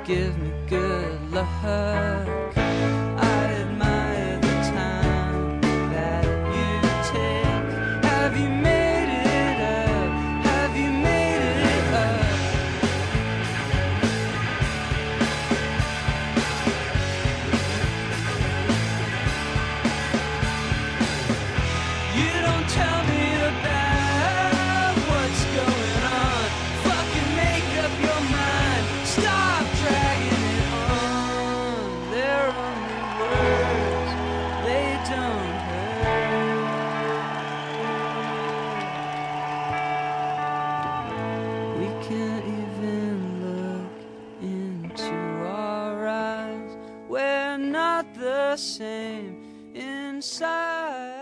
give me good luck. I admire the time that you take. Have you made it up? Have you made it up? You don't tell me about what's going on. Fucking make up your mind. Stop dragging it on. They're only words, they don't hurt. We can't even look into our eyes. We're not the same inside.